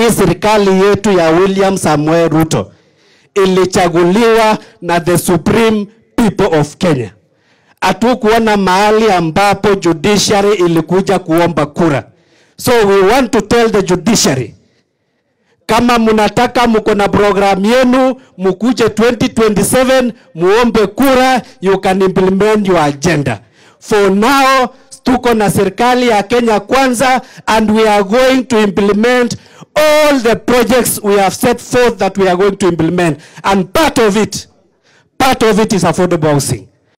hii serikali yetu ya William Samuel Ruto ilichaguliwa na the supreme people of Kenya. Hatukuona mahali ambapo judiciary ilikuja kuomba kura. So we want to tell the judiciary, kama munataka mko na program yenu, mukuje 2027 muombe kura, you can implement your agenda. For now, tuko na serikali ya Kenya Kwanza, and we are going to implement all the projects we have set forth that we are going to implement. And part of it is affordable housing.